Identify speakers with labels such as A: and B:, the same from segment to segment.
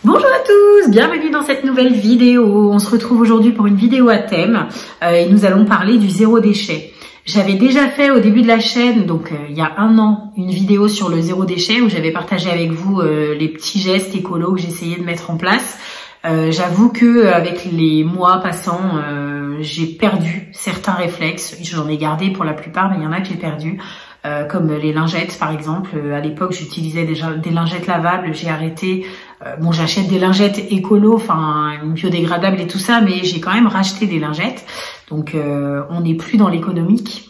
A: Bonjour à tous, bienvenue dans cette nouvelle vidéo. On se retrouve aujourd'hui pour une vidéo à thème et nous allons parler du zéro déchet. J'avais déjà fait au début de la chaîne, donc il y a un an, une vidéo sur le zéro déchet où j'avais partagé avec vous les petits gestes écolos que j'essayais de mettre en place. J'avoue que avec les mois passant, j'ai perdu certains réflexes. J'en ai gardé pour la plupart, mais il y en a que j'ai perdu. Comme les lingettes par exemple. À l'époque, j'utilisais déjà des lingettes lavables, j'ai arrêté. Bon, j'achète des lingettes écolo, enfin biodégradables et tout ça, mais j'ai quand même racheté des lingettes. Donc, on n'est plus dans l'économique.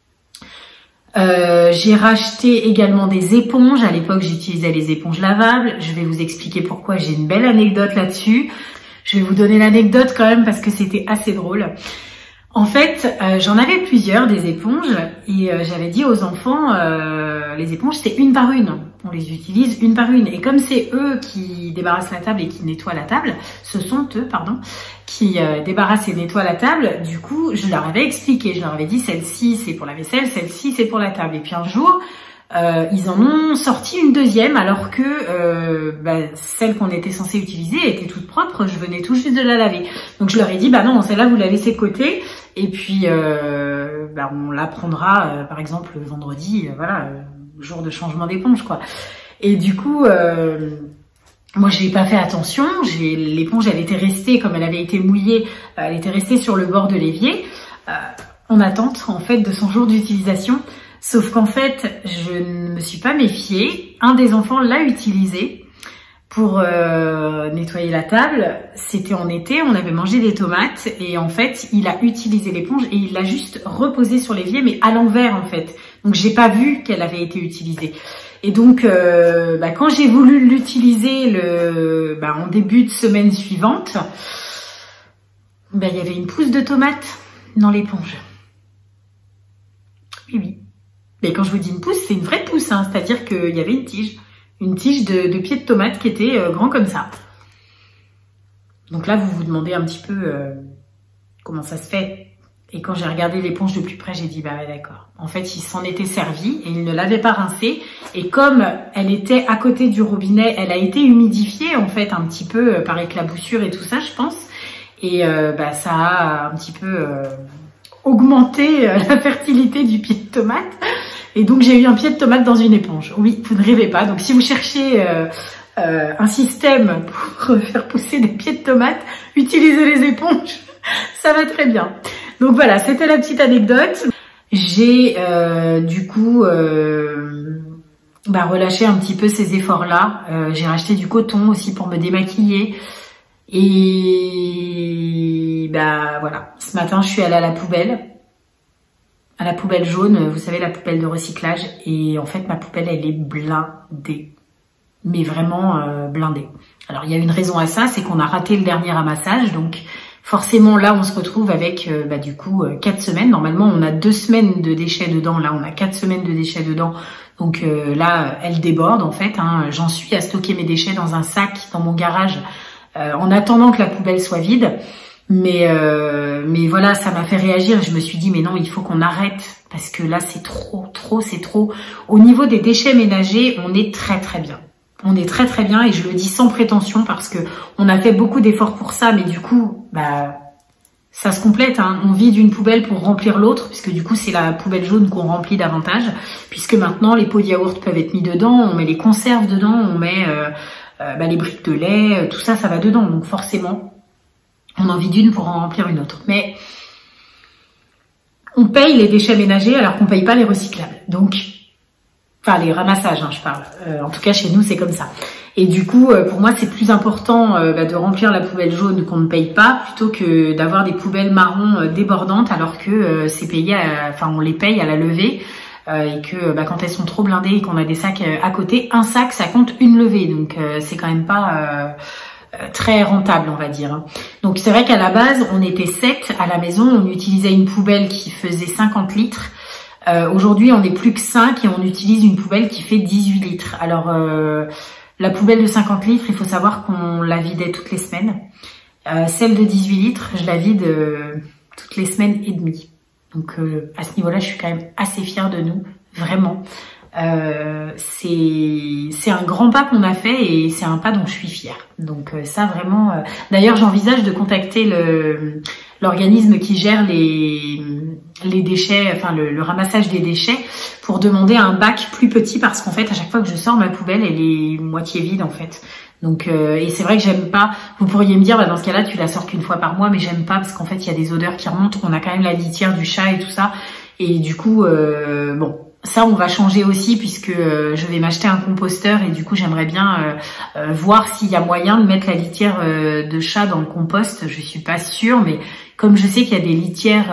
A: J'ai racheté également des éponges. À l'époque, j'utilisais les éponges lavables. Je vais vous expliquer pourquoi. J'ai une belle anecdote là-dessus. Je vais vous donner l'anecdote quand même parce que c'était assez drôle. En fait, j'en avais plusieurs des éponges et j'avais dit aux enfants, les éponges c'est une par une, on les utilise une par une. Et comme c'est eux qui débarrassent la table et qui nettoient la table, ce sont eux, pardon, qui débarrassent et nettoient la table, du coup je leur avais expliqué, je leur avais dit celle-ci c'est pour la vaisselle, celle-ci c'est pour la table. Et puis un jour, ils en ont sorti une deuxième alors que celle qu'on était censé utiliser était toute propre, je venais tout juste de la laver. Donc je leur ai dit bah non, celle-là vous la laissez de côté et puis on la prendra par exemple le vendredi, jour de changement d'éponge quoi. Et du coup moi j'ai pas fait attention, l'éponge elle était restée comme elle avait été mouillée, elle était restée sur le bord de l'évier en attente en fait de son jour d'utilisation. Sauf qu'en fait, je ne me suis pas méfiée. Un des enfants l'a utilisé pour nettoyer la table. C'était en été, on avait mangé des tomates et en fait, il a utilisé l'éponge et il l'a juste reposée sur l'évier, mais à l'envers en fait. Donc, j'ai pas vu qu'elle avait été utilisée. Et donc, quand j'ai voulu l'utiliser en début de semaine suivante, il y avait une pousse de tomate dans l'éponge. Oui. Mais quand je vous dis une pousse, c'est une vraie pousse, hein, c'est-à-dire qu'il y avait une tige de pied de tomate qui était grand comme ça. Donc là, vous vous demandez un petit peu comment ça se fait. Et quand j'ai regardé l'éponge de plus près, j'ai dit, bah ouais, d'accord. En fait, il s'en était servi et il ne l'avait pas rincée. Et comme elle était à côté du robinet, elle a été humidifiée, en fait, un petit peu par éclaboussure et tout ça, je pense. Et ça a un petit peu augmenté la fertilité du pied de tomate. Et donc, j'ai eu un pied de tomate dans une éponge. Oui, vous ne rêvez pas. Donc, si vous cherchez un système pour faire pousser des pieds de tomate, utilisez les éponges. Ça va très bien. Donc, voilà, c'était la petite anecdote. J'ai relâché un petit peu ces efforts-là. J'ai racheté du coton aussi pour me démaquiller. Et voilà, ce matin, je suis allée à la poubelle jaune, vous savez, la poubelle de recyclage. Et en fait, ma poubelle, elle est blindée. Mais vraiment blindée. Alors, il y a une raison à ça, c'est qu'on a raté le dernier ramassage. Donc, forcément, là, on se retrouve avec, 4 semaines. Normalement, on a 2 semaines de déchets dedans. Là, on a 4 semaines de déchets dedans. Donc là, elle déborde, en fait. J'en suis à stocker mes déchets dans un sac dans mon garage en attendant que la poubelle soit vide. Mais voilà, ça m'a fait réagir. Je me suis dit, mais non, il faut qu'on arrête parce que là, c'est trop. Au niveau des déchets ménagers, on est très très bien. On est très très bien et je le dis sans prétention parce que on a fait beaucoup d'efforts pour ça, mais du coup, ça se complète. On vide une poubelle pour remplir l'autre, puisque du coup, c'est la poubelle jaune qu'on remplit davantage, puisque maintenant, les pots de yaourt peuvent être mis dedans, on met les conserves dedans, on met les briques de lait, tout ça, ça va dedans. Donc forcément, on en vide une pour en remplir une autre. Mais on paye les déchets ménagers alors qu'on paye pas les recyclables. Donc, enfin les ramassages, je parle. En tout cas, chez nous, c'est comme ça. Et du coup, pour moi, c'est plus important de remplir la poubelle jaune qu'on ne paye pas plutôt que d'avoir des poubelles marron débordantes alors que c'est payé, on les paye à la levée et que quand elles sont trop blindées et qu'on a des sacs à côté, un sac, ça compte une levée. Donc, c'est quand même pas très rentable, on va dire. Donc, c'est vrai qu'à la base, on était 7 à la maison. On utilisait une poubelle qui faisait 50 litres. Aujourd'hui, on n'est plus que 5 et on utilise une poubelle qui fait 18 litres. Alors, la poubelle de 50 litres, il faut savoir qu'on la vidait toutes les semaines. Celle de 18 litres, je la vide toutes les semaines et demie. Donc, à ce niveau-là, je suis quand même assez fière de nous, vraiment. c'est un grand pas qu'on a fait et c'est un pas dont je suis fière. Donc ça vraiment. D'ailleurs, j'envisage de contacter l'organisme qui gère les déchets, enfin le ramassage des déchets, pour demander un bac plus petit parce qu'en fait, à chaque fois que je sors ma poubelle, elle est moitié vide en fait. Donc et c'est vrai que j'aime pas. Vous pourriez me dire, bah, dans ce cas-là, tu la sors qu'une fois par mois, mais j'aime pas parce qu'en fait, il y a des odeurs qui remontent. On a quand même la litière du chat et tout ça, et du coup, bon. Ça, on va changer aussi puisque je vais m'acheter un composteur et du coup, j'aimerais bien voir s'il y a moyen de mettre la litière de chat dans le compost. Je suis pas sûre, mais comme je sais qu'il y a des litières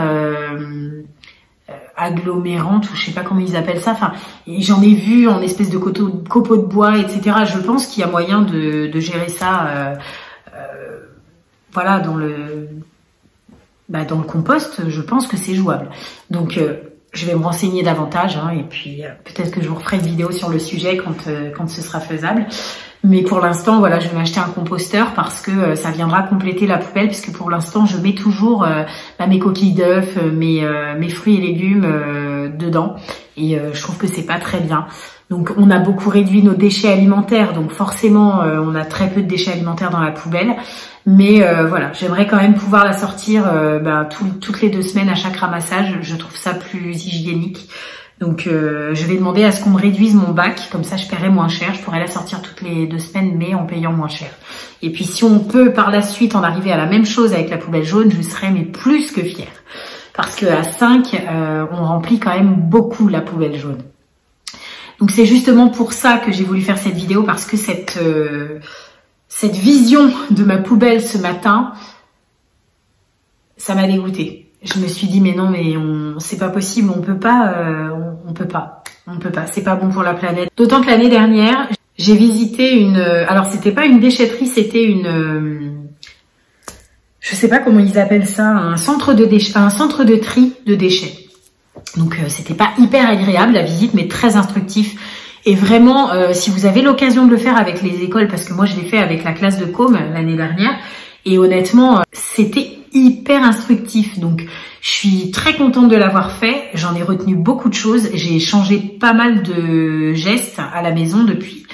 A: agglomérantes ou je sais pas comment ils appellent ça, enfin, j'en ai vu en espèce de copeaux de bois, etc. Je pense qu'il y a moyen de gérer ça, voilà, dans le compost. Je pense que c'est jouable. Donc je vais me renseigner davantage hein, et puis peut-être que je vous referai une vidéo sur le sujet quand ce sera faisable. Mais pour l'instant, voilà, je vais m'acheter un composteur parce que ça viendra compléter la poubelle puisque pour l'instant, je mets toujours mes coquilles d'œufs, mes fruits et légumes dedans et je trouve que c'est pas très bien. Donc, on a beaucoup réduit nos déchets alimentaires, donc forcément, on a très peu de déchets alimentaires dans la poubelle. Mais voilà, j'aimerais quand même pouvoir la sortir toutes les 2 semaines à chaque ramassage. Je trouve ça plus hygiénique. Donc, je vais demander à ce qu'on me réduise mon bac. Comme ça, je paierai moins cher. Je pourrais la sortir toutes les 2 semaines, mais en payant moins cher. Et puis, si on peut par la suite en arriver à la même chose avec la poubelle jaune, je serais mais plus que fière. Parce que à 5, on remplit quand même beaucoup la poubelle jaune. Donc, c'est justement pour ça que j'ai voulu faire cette vidéo parce que cette vision de ma poubelle ce matin, ça m'a dégoûtée. Je me suis dit mais non, mais c'est pas possible, on peut pas, c'est pas bon pour la planète. D'autant que l'année dernière, j'ai visité alors c'était pas une déchetterie, c'était je sais pas comment ils appellent ça, un centre de tri de déchets. Donc c'était pas hyper agréable la visite, mais très instructif. Et vraiment, si vous avez l'occasion de le faire avec les écoles, parce que moi je l'ai fait avec la classe de com l'année dernière, et honnêtement, c'était hyper instructif. Donc je suis très contente de l'avoir fait. J'en ai retenu beaucoup de choses. J'ai changé pas mal de gestes à la maison depuis.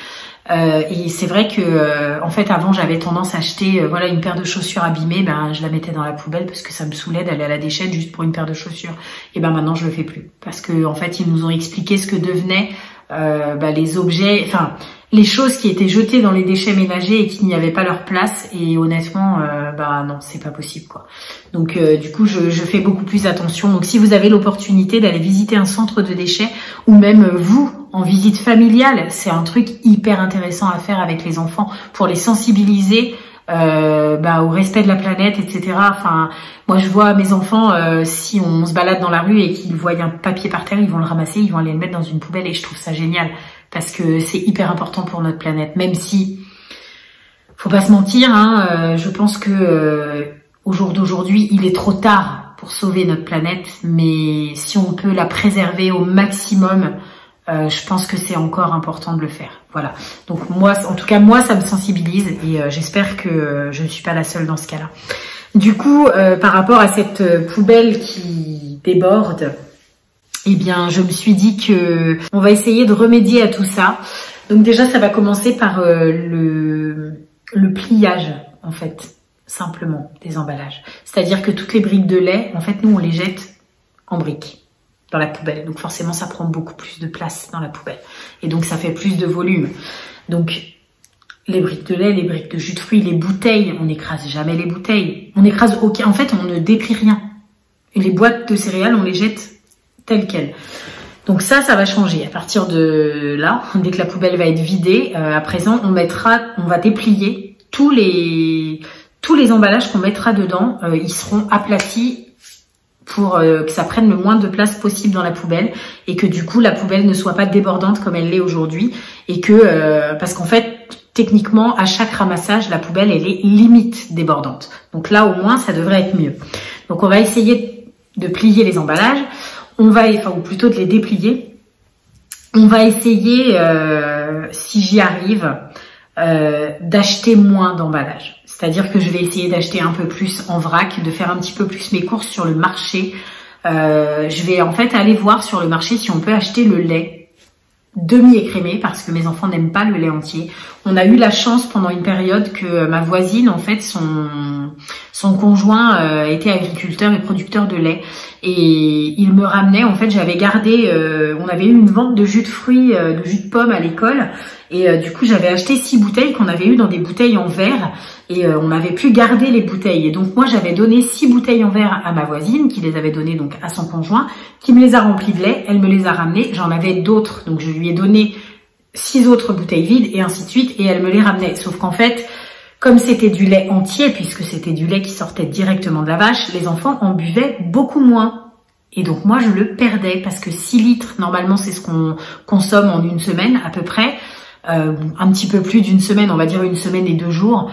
A: Et c'est vrai que en fait avant j'avais tendance à acheter voilà une paire de chaussures abîmées, je la mettais dans la poubelle parce que ça me saoulait d'aller à la déchette juste pour une paire de chaussures. Et maintenant je le fais plus parce que en fait ils nous ont expliqué ce que devenaient les objets, enfin les choses qui étaient jetées dans les déchets ménagers et qui n'y avaient pas leur place. Et honnêtement, non, c'est pas possible quoi. Donc du coup, je fais beaucoup plus attention. Donc si vous avez l'opportunité d'aller visiter un centre de déchets ou même vous en visite familiale, c'est un truc hyper intéressant à faire avec les enfants pour les sensibiliser au respect de la planète, etc. Enfin, moi je vois mes enfants, si on se balade dans la rue et qu'ils voient un papier par terre, ils vont le ramasser, ils vont aller le mettre dans une poubelle et je trouve ça génial parce que c'est hyper important pour notre planète. Même si, faut pas se mentir, hein, je pense que au jour d'aujourd'hui, il est trop tard pour sauver notre planète, mais si on peut la préserver au maximum, je pense que c'est encore important de le faire. Voilà. Donc moi, en tout cas, moi, ça me sensibilise et j'espère que je ne suis pas la seule dans ce cas-là. Du coup, par rapport à cette poubelle qui déborde, eh bien, je me suis dit que on va essayer de remédier à tout ça. Donc déjà, ça va commencer par le pliage, en fait, simplement, des emballages. C'est-à-dire que toutes les briques de lait, en fait, nous, on les jette en briques dans la poubelle. Donc forcément, ça prend beaucoup plus de place dans la poubelle. Et donc, ça fait plus de volume. Donc, les briques de lait, les briques de jus de fruits, les bouteilles, on n'écrase jamais les bouteilles. On n'écrase aucun... En fait, on ne déplie rien. Et les boîtes de céréales, on les jette telles quelles. Donc ça va changer. À partir de là, dès que la poubelle va être vidée, à présent, on va déplier tous les emballages qu'on mettra dedans. Ils seront aplatis pour que ça prenne le moins de place possible dans la poubelle et que du coup la poubelle ne soit pas débordante comme elle l'est aujourd'hui et que parce qu'en fait techniquement à chaque ramassage la poubelle elle est limite débordante. Donc là au moins ça devrait être mieux. Donc on va essayer de plier les emballages, ou plutôt de les déplier. On va essayer si j'y arrive d'acheter moins d'emballages. C'est-à-dire que je vais essayer d'acheter un peu plus en vrac, de faire un petit peu plus mes courses sur le marché. Je vais en fait aller voir sur le marché si on peut acheter le lait demi-écrémé parce que mes enfants n'aiment pas le lait entier. On a eu la chance pendant une période que ma voisine, en fait, son conjoint était agriculteur et producteur de lait et il me ramenait, en fait, j'avais gardé, on avait eu une vente de jus de fruits, de jus de pommes à l'école et du coup j'avais acheté 6 bouteilles qu'on avait eu dans des bouteilles en verre et on avait pu garder les bouteilles et donc moi j'avais donné 6 bouteilles en verre à ma voisine qui les avait données donc à son conjoint qui me les a remplies de lait, elle me les a ramenées, j'en avais d'autres donc je lui ai donné 6 autres bouteilles vides et ainsi de suite et elle me les ramenait. Sauf qu'en fait, comme c'était du lait entier, puisque c'était du lait qui sortait directement de la vache, les enfants en buvaient beaucoup moins. Et donc moi, je le perdais parce que 6 litres, normalement, c'est ce qu'on consomme en une semaine à peu près. Un petit peu plus d'une semaine, on va dire 1 semaine et 2 jours.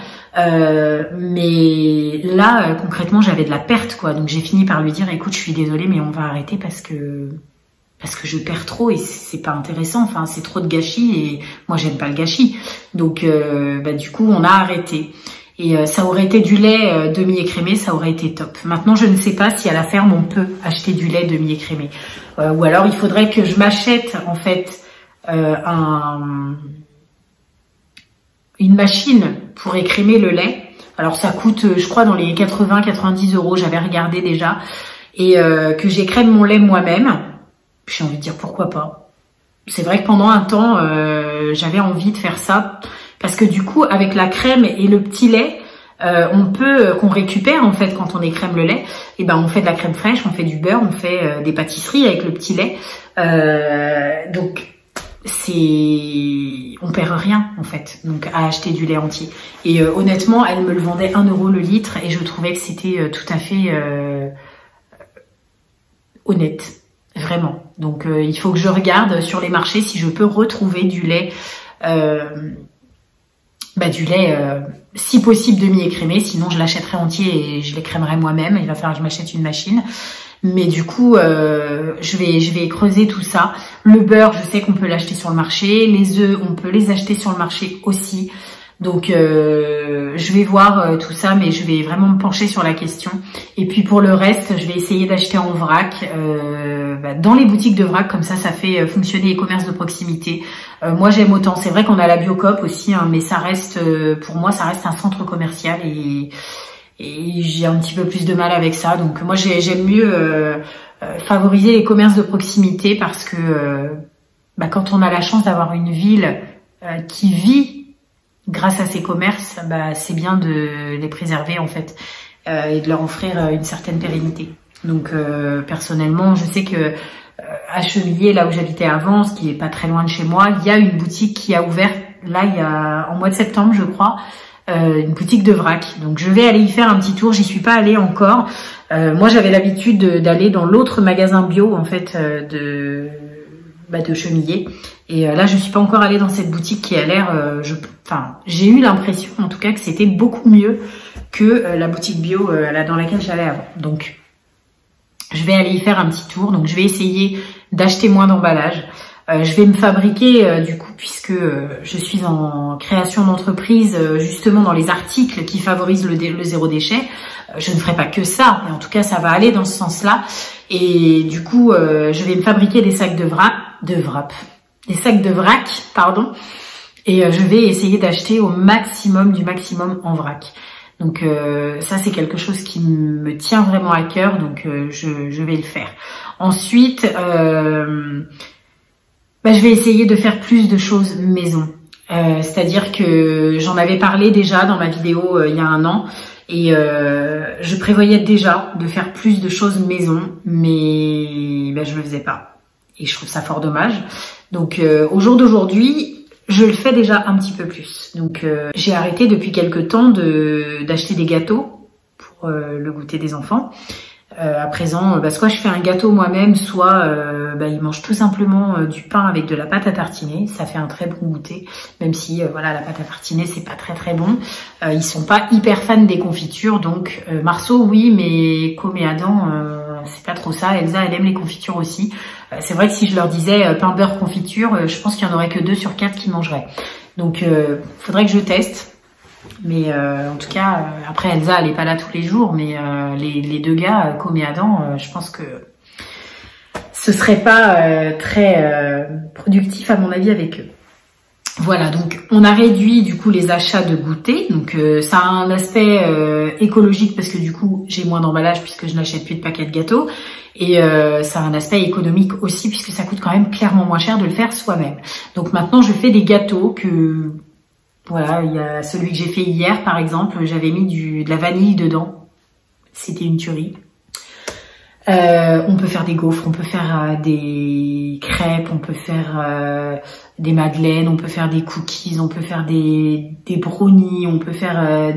A: Mais là, concrètement, j'avais de la perte, quoi. Donc j'ai fini par lui dire, écoute, je suis désolée, mais on va arrêter parce que je perds trop et c'est pas intéressant, enfin c'est trop de gâchis et moi j'aime pas le gâchis. Donc du coup on a arrêté. Et ça aurait été du lait demi-écrémé, ça aurait été top. Maintenant je ne sais pas si à la ferme on peut acheter du lait demi-écrémé. Ou alors il faudrait que je m'achète en fait une machine pour écrémer le lait. Alors ça coûte je crois dans les 80-90 €, j'avais regardé déjà. Et que j'écrème mon lait moi-même. J'ai envie de dire pourquoi pas. C'est vrai que pendant un temps, j'avais envie de faire ça parce que du coup, avec la crème et le petit lait, qu'on récupère en fait quand on écrème le lait, et ben on fait de la crème fraîche, on fait du beurre, on fait des pâtisseries avec le petit lait. Donc on perd rien en fait, donc à acheter du lait entier. Et honnêtement, elle me le vendait 1 € le litre et je trouvais que c'était tout à fait honnête. Vraiment. Donc il faut que je regarde sur les marchés si je peux retrouver du lait, si possible demi-écrémé. Sinon je l'achèterai entier et je l'écrémerai moi-même. Il va falloir que je m'achète une machine. Mais du coup, je vais creuser tout ça. Le beurre, je sais qu'on peut l'acheter sur le marché. Les œufs, on peut les acheter sur le marché aussi. Donc je vais voir tout ça, mais je vais vraiment me pencher sur la question. Et puis pour le reste, je vais essayer d'acheter en vrac dans les boutiques de vrac, comme ça fait fonctionner les commerces de proximité. Moi j'aime autant, c'est vrai qu'on a la Biocoop aussi, hein, mais ça reste, pour moi ça reste un centre commercial et j'ai un petit peu plus de mal avec ça. Donc moi j'aime mieux favoriser les commerces de proximité parce que quand on a la chance d'avoir une ville qui vit grâce à ces commerces, c'est bien de les préserver en fait et de leur offrir une certaine pérennité. Donc personnellement, je sais que à Chemillé, là où j'habitais avant, ce qui est pas très loin de chez moi, il y a une boutique qui a ouvert là en mois de septembre, je crois, une boutique de vrac. Donc je vais aller y faire un petit tour. J'y suis pas allée encore. Moi, j'avais l'habitude d'aller dans l'autre magasin bio en fait de Chemillé. Et là, je suis pas encore allée dans cette boutique qui a l'air, j'ai eu l'impression, en tout cas, que c'était beaucoup mieux que la boutique bio dans laquelle j'allais avant. Donc, je vais aller y faire un petit tour. Donc, je vais essayer d'acheter moins d'emballage. Je vais me fabriquer, du coup, puisque je suis en création d'entreprise, justement dans les articles qui favorisent le zéro déchet. Je ne ferai pas que ça, mais en tout cas, ça va aller dans ce sens-là. Et du coup, je vais me fabriquer des sacs des sacs de vrac, pardon, et je vais essayer d'acheter au maximum du maximum en vrac. Donc ça c'est quelque chose qui me tient vraiment à cœur, donc je vais le faire. Ensuite, je vais essayer de faire plus de choses maison. C'est-à-dire que j'en avais parlé déjà dans ma vidéo il y a 1 an, et je prévoyais déjà de faire plus de choses maison, mais je le faisais pas. Et je trouve ça fort dommage. Donc au jour d'aujourd'hui, je le fais déjà un petit peu plus. Donc j'ai arrêté depuis quelques temps d'acheter des gâteaux pour le goûter des enfants. À présent, soit je fais un gâteau moi-même, soit ils mangent tout simplement du pain avec de la pâte à tartiner. Ça fait un très bon goûter, même si la pâte à tartiner c'est pas très très bon. Ils sont pas hyper fans des confitures, donc Marceau oui, mais Com et Adam c'est pas trop ça. Elsa elle aime les confitures aussi. C'est vrai que si je leur disais pain beurre confiture, je pense qu'il y en aurait que 2 sur 4 qui mangeraient. Donc faudrait que je teste. Mais en tout cas, après Elsa elle est pas là tous les jours, mais les 2 gars, Com et Adam, je pense que ce serait pas très productif à mon avis avec eux. Voilà, donc on a réduit du coup les achats de goûter, donc ça a un aspect écologique parce que du coup j'ai moins d'emballage puisque je n'achète plus de paquets de gâteaux, et ça a un aspect économique aussi puisque ça coûte quand même clairement moins cher de le faire soi-même. Donc maintenant je fais des gâteaux que, voilà, il y a celui que j'ai fait hier par exemple, j'avais mis de la vanille dedans, c'était une tuerie. On peut faire des gaufres, on peut faire des crêpes, on peut faire des madeleines, on peut faire des cookies, on peut faire des brownies, on peut faire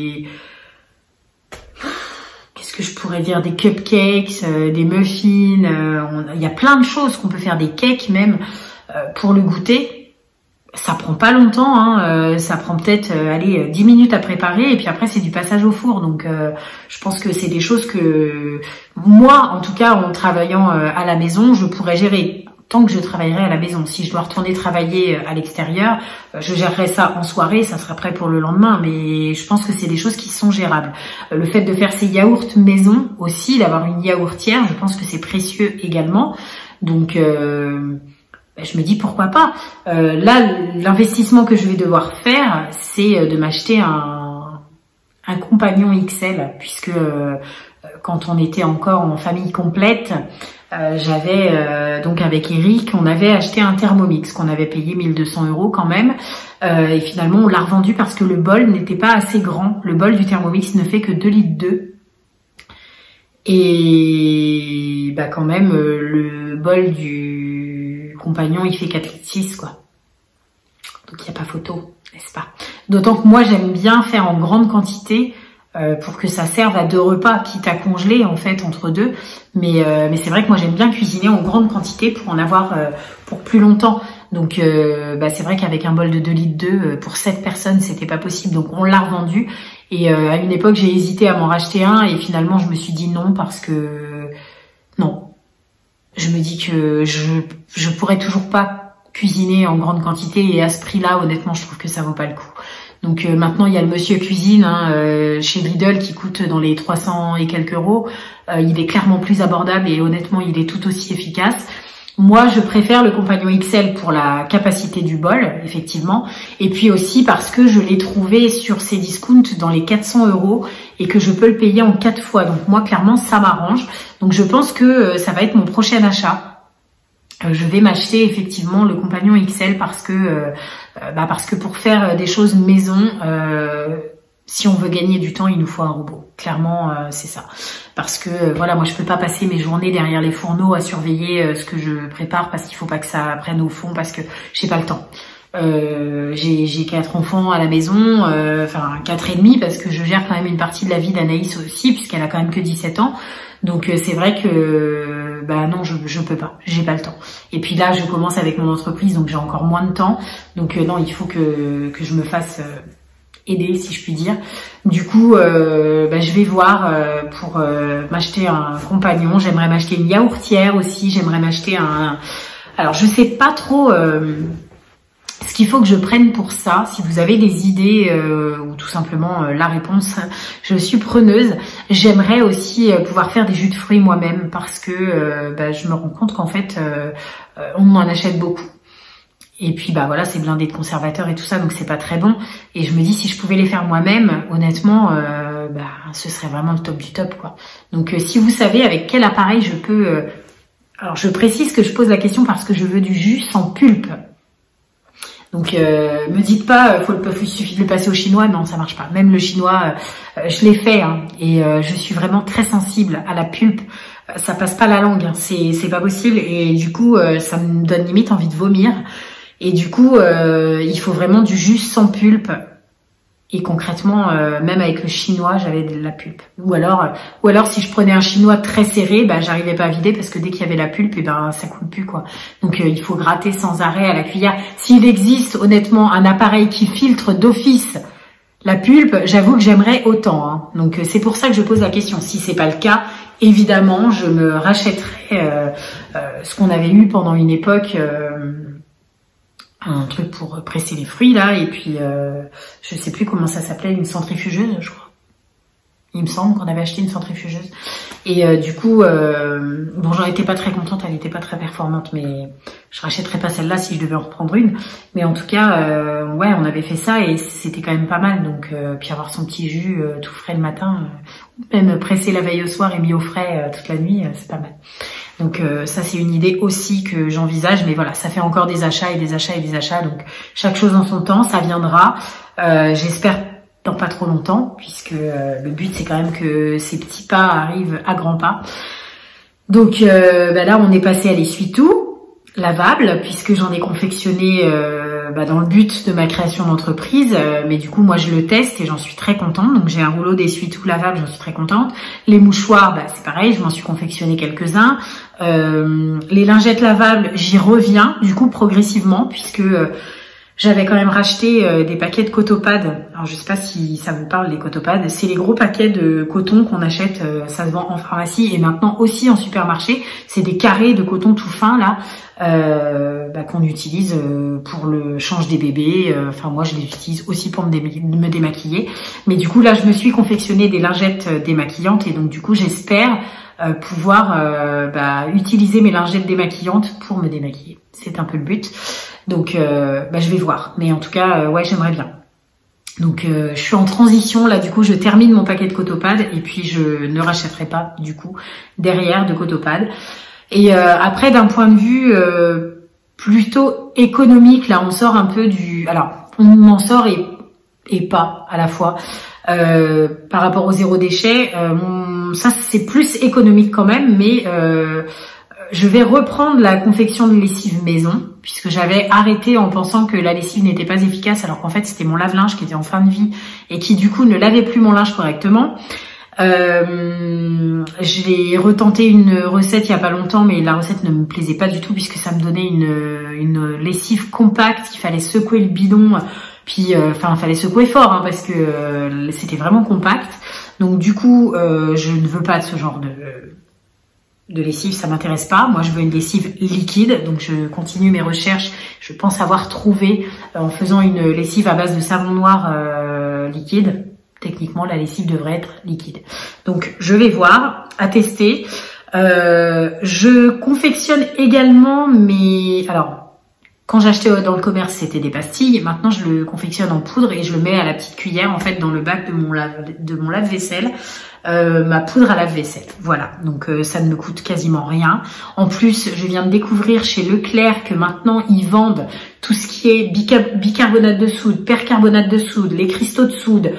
A: qu'est-ce que je pourrais dire, des cupcakes, des muffins, il y a plein de choses qu'on peut faire, des cakes même pour le goûter. Ça prend pas longtemps, hein, ça prend peut-être 10 minutes à préparer et puis après c'est du passage au four. Donc je pense que c'est des choses que moi, en tout cas en travaillant à la maison, je pourrais gérer tant que je travaillerai à la maison. Si je dois retourner travailler à l'extérieur, je gérerai ça en soirée, ça sera prêt pour le lendemain, mais je pense que c'est des choses qui sont gérables. Le fait de faire ces yaourts maison aussi, d'avoir une yaourtière, je pense que c'est précieux également. Donc je me dis pourquoi pas. Là, l'investissement que je vais devoir faire, c'est de m'acheter un compagnon XL, puisque quand on était encore en famille complète, j'avais donc avec Eric, on avait acheté un Thermomix qu'on avait payé 1200 € quand même, et finalement on l'a revendu parce que le bol n'était pas assez grand. Le bol du Thermomix ne fait que 2,2 litres. Et bah quand même le bol du compagnon il fait 4,6 litres quoi. Donc il n'y a pas photo, n'est-ce pas? D'autant que moi j'aime bien faire en grande quantité pour que ça serve à 2 repas, quitte à congeler en fait entre deux. Mais c'est vrai que moi j'aime bien cuisiner en grande quantité pour en avoir pour plus longtemps. Donc c'est vrai qu'avec un bol de 2,2 litres pour 7 personnes c'était pas possible. Donc on l'a revendu. Et à une époque j'ai hésité à m'en racheter un et finalement je me suis dit non parce que non. Je me dis que je pourrais toujours pas cuisiner en grande quantité et à ce prix-là honnêtement je trouve que ça vaut pas le coup. Donc maintenant il y a le Monsieur Cuisine chez Lidl qui coûte dans les 300 et quelques euros. Il est clairement plus abordable et honnêtement il est tout aussi efficace. Moi je préfère le compagnon XL pour la capacité du bol effectivement, et puis aussi parce que je l'ai trouvé sur ces discounts dans les 400 € et que je peux le payer en 4 fois. Donc moi clairement ça m'arrange. Donc je pense que ça va être mon prochain achat. Je vais m'acheter effectivement le compagnon XL parce que pour faire des choses maison, si on veut gagner du temps, il nous faut un robot. Clairement, c'est ça. Parce que voilà, moi je peux pas passer mes journées derrière les fourneaux à surveiller ce que je prépare parce qu'il faut pas que ça prenne au fond parce que j'ai pas le temps. J'ai 4 enfants à la maison, enfin 4 et demi parce que je gère quand même une partie de la vie d'Anaïs aussi puisqu'elle a quand même que 17 ans. Donc c'est vrai que non, je peux pas, j'ai pas le temps. Et puis là je commence avec mon entreprise donc j'ai encore moins de temps. Donc non, il faut que je me fasse aider si je puis dire. Du coup je vais voir pour m'acheter un compagnon. J'aimerais m'acheter une yaourtière aussi, j'aimerais m'acheter alors je sais pas trop ce qu'il faut que je prenne pour ça. Si vous avez des idées ou tout simplement la réponse, je suis preneuse. J'aimerais aussi pouvoir faire des jus de fruits moi-même parce que je me rends compte qu'en fait on en achète beaucoup. Et puis voilà, c'est blindé de conservateurs et tout ça, donc c'est pas très bon. Et je me dis si je pouvais les faire moi-même, honnêtement, ce serait vraiment le top du top quoi. Donc si vous savez avec quel appareil je peux, alors je précise que je pose la question parce que je veux du jus sans pulpe. Donc me dites pas il suffit de le passer au chinois, non ça marche pas. Même le chinois, je l'ai fait et je suis vraiment très sensible à la pulpe. Ça passe pas la langue, c'est pas possible et du coup ça me donne limite envie de vomir. Et du coup il faut vraiment du jus sans pulpe. Et concrètement, même avec le chinois, j'avais de la pulpe. Ou alors si je prenais un chinois très serré, j'arrivais pas à vider parce que dès qu'il y avait la pulpe, ça coule plus quoi. Donc il faut gratter sans arrêt à la cuillère. S'il existe honnêtement un appareil qui filtre d'office la pulpe, j'avoue que j'aimerais autant. Donc c'est pour ça que je pose la question. Si c'est pas le cas, évidemment, je me rachèterai ce qu'on avait eu pendant une époque. Un truc pour presser les fruits là et puis je sais plus comment ça s'appelait, une centrifugeuse je crois, Il me semble qu'on avait acheté une centrifugeuse. Et du coup, bon, j'en étais pas très contente, elle était pas très performante, mais je rachèterais pas celle-là si je devais en reprendre une. Mais en tout cas, ouais, on avait fait ça et c'était quand même pas mal. Donc, puis avoir son petit jus tout frais le matin, même pressé la veille au soir et mis au frais toute la nuit, c'est pas mal. Donc ça, c'est une idée aussi que j'envisage. Mais voilà, ça fait encore des achats et des achats et des achats. Donc chaque chose en son temps, ça viendra. J'espère dans pas trop longtemps, puisque le but c'est quand même que ces petits pas arrivent à grands pas. Donc là on est passé à l'essuie-tout lavable, puisque j'en ai confectionné dans le but de ma création d'entreprise, mais du coup moi je le teste et j'en suis très contente. Donc j'ai un rouleau d'essuie-tout lavable, j'en suis très contente. Les mouchoirs, c'est pareil, je m'en suis confectionné quelques-uns. Les lingettes lavables, j'y reviens du coup progressivement, puisque j'avais quand même racheté des paquets de Cotopad. Alors je sais pas si ça vous parle, les Cotopad. C'est les gros paquets de coton qu'on achète, ça se vend en pharmacie et maintenant aussi en supermarché. C'est des carrés de coton tout fin là, qu'on utilise pour le change des bébés. Enfin moi je les utilise aussi pour me démaquiller. Mais du coup là je me suis confectionné des lingettes démaquillantes et donc du coup j'espère pouvoir utiliser mes lingettes démaquillantes pour me démaquiller. C'est un peu le but. Donc je vais voir. Mais en tout cas, ouais, j'aimerais bien. Donc je suis en transition là, du coup je termine mon paquet de Cotopad et puis je ne rachèterai pas du coup derrière de Cotopad. Et après d'un point de vue plutôt économique, là on sort un peu du... Alors on en sort et pas à la fois. Par rapport au zéro déchet, ça c'est plus économique quand même, mais je vais reprendre la confection de lessive maison, puisque j'avais arrêté en pensant que la lessive n'était pas efficace, alors qu'en fait c'était mon lave-linge qui était en fin de vie et qui du coup ne lavait plus mon linge correctement. J'ai retenté une recette il y a pas longtemps, mais la recette ne me plaisait pas du tout puisque ça me donnait une lessive compacte, il fallait secouer le bidon, puis fallait secouer fort parce que c'était vraiment compact. Donc du coup je ne veux pas de ce genre de lessive, ça m'intéresse pas. Moi, je veux une lessive liquide, donc je continue mes recherches. Je pense avoir trouvé, en faisant une lessive à base de savon noir liquide. Techniquement, la lessive devrait être liquide. Donc, je vais voir, à tester. Je confectionne également alors, quand j'achetais dans le commerce, c'était des pastilles. Maintenant, je le confectionne en poudre et je le mets à la petite cuillère, en fait, dans le bac de mon lave-vaisselle. Ma poudre à lave-vaisselle. Voilà, donc ça ne me coûte quasiment rien. En plus, je viens de découvrir chez Leclerc que maintenant, ils vendent tout ce qui est bicarbonate de soude, percarbonate de soude, les cristaux de soude,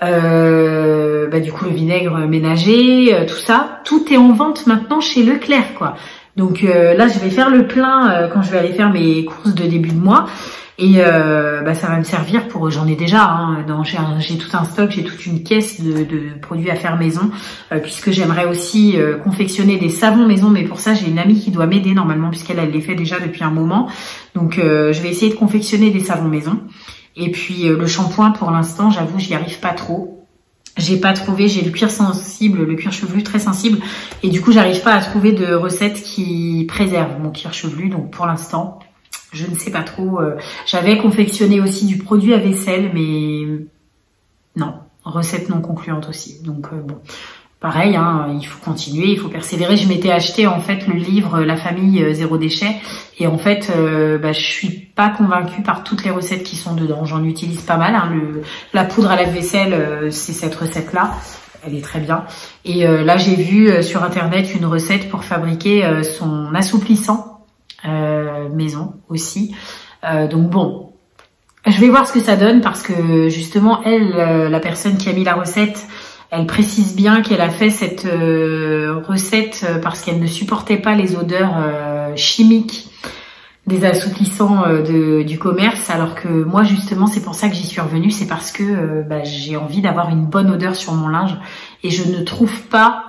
A: du coup, le vinaigre ménager, tout ça. Tout est en vente maintenant chez Leclerc, quoi. Donc là, je vais faire le plein quand je vais aller faire mes courses de début de mois. Et ça va me servir pour, j'en ai déjà, j'ai tout un stock, j'ai toute une caisse de produits à faire maison, puisque j'aimerais aussi confectionner des savons maison, mais pour ça j'ai une amie qui doit m'aider normalement, puisqu'elle les fait déjà depuis un moment. Donc je vais essayer de confectionner des savons maison. Et puis le shampoing, pour l'instant, j'avoue, j'y arrive pas trop. J'ai pas trouvé, j'ai le cuir sensible, le cuir chevelu très sensible, et du coup j'arrive pas à trouver de recette qui préserve mon cuir chevelu, donc pour l'instant, je ne sais pas trop. J'avais confectionné aussi du produit à vaisselle, mais non, recette non concluante aussi. Donc bon, pareil, il faut continuer, il faut persévérer. Je m'étais acheté en fait le livre La famille zéro déchet, et en fait, je suis pas convaincue par toutes les recettes qui sont dedans. J'en utilise pas mal. La poudre à lave-vaisselle, c'est cette recette-là. Elle est très bien. Et là, j'ai vu sur internet une recette pour fabriquer son assouplissant maison aussi. Donc bon, je vais voir ce que ça donne, parce que justement elle, la personne qui a mis la recette, elle précise bien qu'elle a fait cette recette parce qu'elle ne supportait pas les odeurs chimiques des assouplissants du commerce, alors que moi justement c'est pour ça que j'y suis revenue, c'est parce que j'ai envie d'avoir une bonne odeur sur mon linge et je ne trouve pas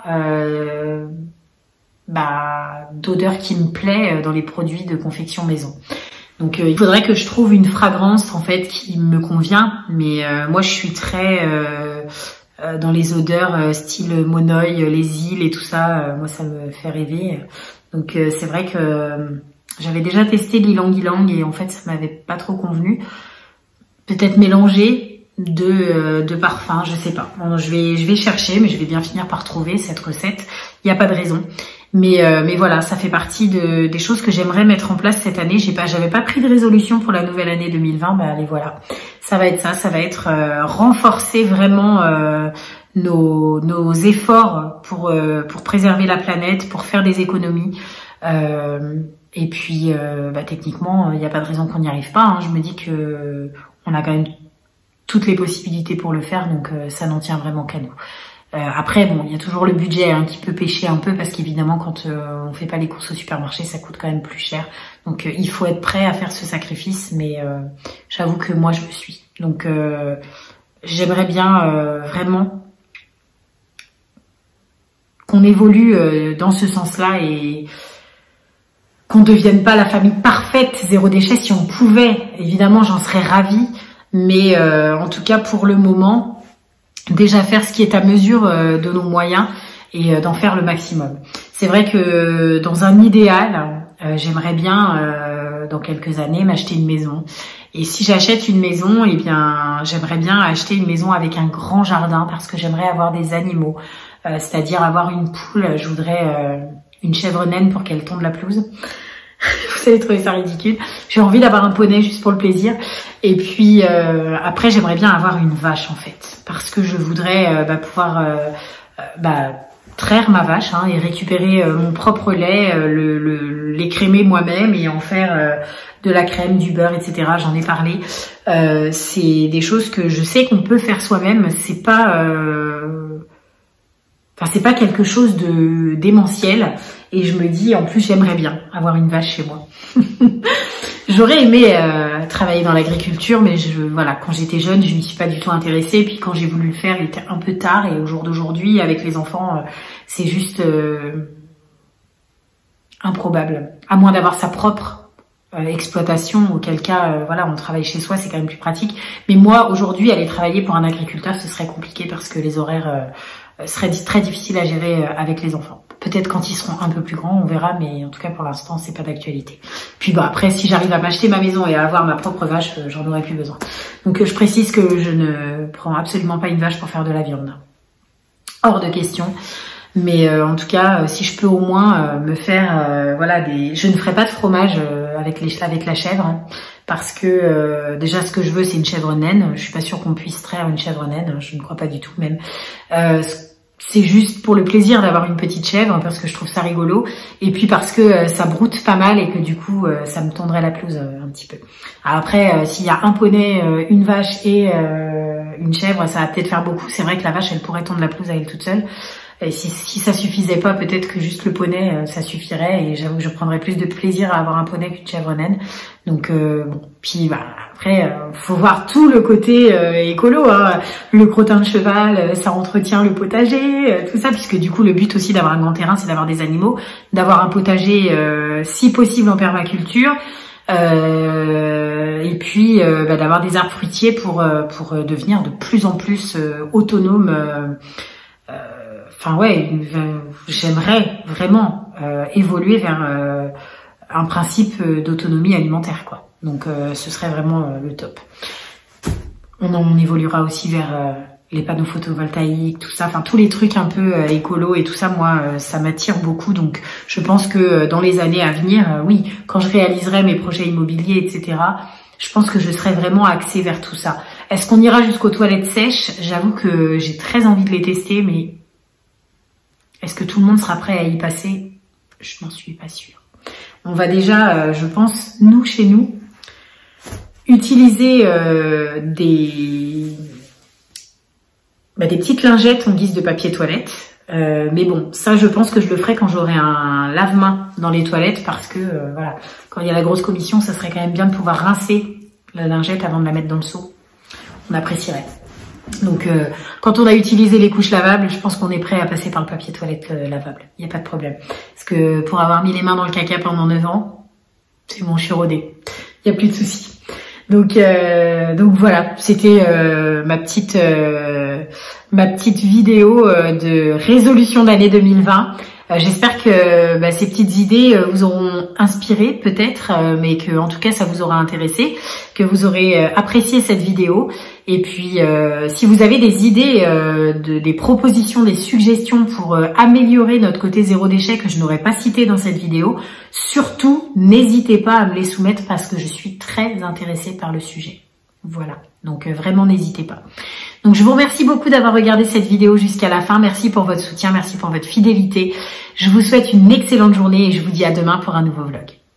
A: d'odeur qui me plaît dans les produits de confection maison. Donc il faudrait que je trouve une fragrance en fait qui me convient, mais moi je suis très dans les odeurs style Monoeil, les îles et tout ça, moi ça me fait rêver. Donc c'est vrai que j'avais déjà testé l'ylang ylang et en fait ça m'avait pas trop convenu. Peut-être mélanger de parfum, je sais pas. Bon, je vais chercher, mais je vais bien finir par trouver cette recette. Il n'y a pas de raison. Mais voilà, ça fait partie des choses que j'aimerais mettre en place cette année. J'avais pas pris de résolution pour la nouvelle année 2020, mais allez voilà. Ça va être ça va être renforcer vraiment nos efforts pour préserver la planète, pour faire des économies. Et puis techniquement, il n'y a pas de raison qu'on n'y arrive pas. Je me dis que on a quand même toutes les possibilités pour le faire, donc ça n'en tient vraiment qu'à nous. Après, bon, il y a toujours le budget qui peut pêcher un peu parce qu'évidemment, quand on fait pas les courses au supermarché, ça coûte quand même plus cher. Donc, il faut être prêt à faire ce sacrifice, mais j'avoue que moi, je le suis. Donc, j'aimerais bien vraiment qu'on évolue dans ce sens-là et qu'on devienne pas la famille parfaite, zéro déchet. Si on pouvait, évidemment, j'en serais ravie. Mais en tout cas, pour le moment, déjà faire ce qui est à mesure de nos moyens et d'en faire le maximum. C'est vrai que dans un idéal, j'aimerais bien, dans quelques années, m'acheter une maison. Et si j'achète une maison, eh bien, j'aimerais bien acheter une maison avec un grand jardin parce que j'aimerais avoir des animaux. C'est-à-dire avoir une poule, je voudrais une chèvre naine pour qu'elle tonde la pelouse. Vous allez trouver ça ridicule. J'ai envie d'avoir un poney juste pour le plaisir. Et puis après, j'aimerais bien avoir une vache en fait, parce que je voudrais pouvoir traire ma vache et récupérer mon propre lait, l'écrémer moi-même et en faire de la crème, du beurre, etc. J'en ai parlé. C'est des choses que je sais qu'on peut faire soi-même. C'est pas quelque chose de démentiel. Et je me dis, en plus, j'aimerais bien avoir une vache chez moi. J'aurais aimé travailler dans l'agriculture, mais voilà, quand j'étais jeune, je m'y suis pas du tout intéressée. Et puis quand j'ai voulu le faire, il était un peu tard. Et au jour d'aujourd'hui, avec les enfants, c'est juste improbable. À moins d'avoir sa propre exploitation, auquel cas, voilà, on travaille chez soi, c'est quand même plus pratique. Mais moi, aujourd'hui, aller travailler pour un agriculteur, ce serait compliqué parce que les horaires seraient très difficiles à gérer avec les enfants. Peut-être quand ils seront un peu plus grands, on verra, mais en tout cas pour l'instant, c'est pas d'actualité. Puis après, si j'arrive à m'acheter ma maison et à avoir ma propre vache, j'en aurai plus besoin. Donc je précise que je ne prends absolument pas une vache pour faire de la viande. Hors de question. Mais en tout cas, si je peux au moins me faire, je ne ferai pas de fromage avec la chèvre, parce que déjà ce que je veux, c'est une chèvre naine. Je suis pas sûre qu'on puisse traire une chèvre naine, je ne crois pas du tout même. C'est juste pour le plaisir d'avoir une petite chèvre, parce que je trouve ça rigolo, et puis parce que ça broute pas mal et que du coup ça me tondrait la pelouse un petit peu. Alors après, s'il y a un poney, une vache et une chèvre, ça va peut-être faire beaucoup. C'est vrai que la vache, elle pourrait tondre la pelouse à elle toute seule. Et si ça suffisait pas, peut-être que juste le poney, ça suffirait. Et j'avoue que je prendrais plus de plaisir à avoir un poney qu'une chèvre naine. Donc bon, puis après, faut voir tout le côté écolo. Le crottin de cheval, ça entretient le potager, tout ça, puisque du coup le but aussi d'avoir un grand terrain, c'est d'avoir des animaux, d'avoir un potager, si possible en permaculture. Et puis d'avoir des arbres fruitiers pour devenir de plus en plus autonome. J'aimerais vraiment évoluer vers un principe d'autonomie alimentaire, quoi. Donc ce serait vraiment le top. On évoluera aussi vers les panneaux photovoltaïques, tout ça, enfin tous les trucs un peu écolo et tout ça, moi ça m'attire beaucoup. Donc je pense que dans les années à venir, oui, quand je réaliserai mes projets immobiliers, etc., je pense que je serai vraiment axée vers tout ça. Est-ce qu'on ira jusqu'aux toilettes sèches? J'avoue que j'ai très envie de les tester, mais est-ce que tout le monde sera prêt à y passer? Je n'en suis pas sûre. On va déjà, je pense, nous, chez nous, utiliser des petites lingettes en guise de papier toilette. Mais bon, ça, je pense que je le ferai quand j'aurai un lave-main dans les toilettes, parce que, voilà, quand il y a la grosse commission, ça serait quand même bien de pouvoir rincer la lingette avant de la mettre dans le seau. On apprécierait. Donc, quand on a utilisé les couches lavables, je pense qu'on est prêt à passer par le papier toilette lavable. Il n'y a pas de problème. Parce que pour avoir mis les mains dans le caca pendant 9 ans, c'est bon, je suis rodée. Il n'y a plus de soucis. Donc voilà, c'était ma petite vidéo de résolution d'année 2020. J'espère que ces petites idées vous auront inspiré peut-être, mais que en tout cas ça vous aura intéressé, que vous aurez apprécié cette vidéo. Et puis, si vous avez des idées, des propositions, des suggestions pour améliorer notre côté zéro déchet que je n'aurais pas cité dans cette vidéo, surtout, n'hésitez pas à me les soumettre parce que je suis très intéressée par le sujet. Voilà, donc vraiment n'hésitez pas. Donc je vous remercie beaucoup d'avoir regardé cette vidéo jusqu'à la fin. Merci pour votre soutien, merci pour votre fidélité. Je vous souhaite une excellente journée et je vous dis à demain pour un nouveau vlog.